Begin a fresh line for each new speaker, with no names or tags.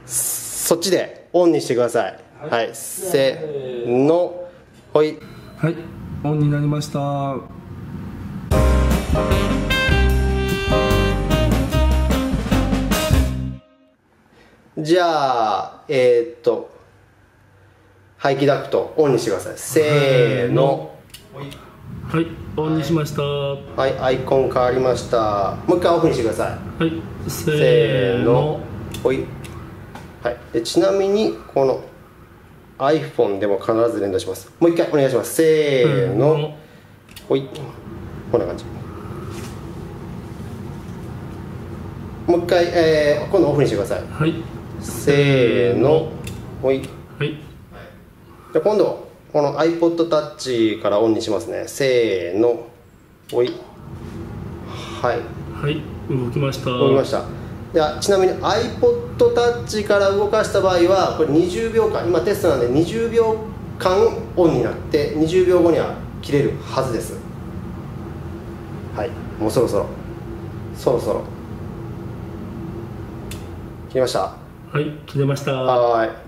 そっちでオンにしてください。はい、せーの、ほい。
はい、オンになりました。
じゃあ排気ダクトオンにしてください。せーの、
はい、オンにしました。は
はい、アイコン変わりました。もう一回オフにしてください。
い、せ
せーの
ーの、
ほい。はい、でちなみにこの iPhone でも必ず連動します。もう一回お願いします。せーの、ほい。こんな感じ。もう一回、今度オフにしてください。
はい、
せーの、ほい。
はい、
じゃ今度この iPod Touch からオンにしますね。せーの、ほい。はい、
はい、動きました。
動きました。ではちなみに iPod Touch から動かした場合はこれ20秒間、今テストなんで20秒間オンになって20秒後には切れるはずです。はい、もうそろそろ切りました。
はい、切れました。
はい。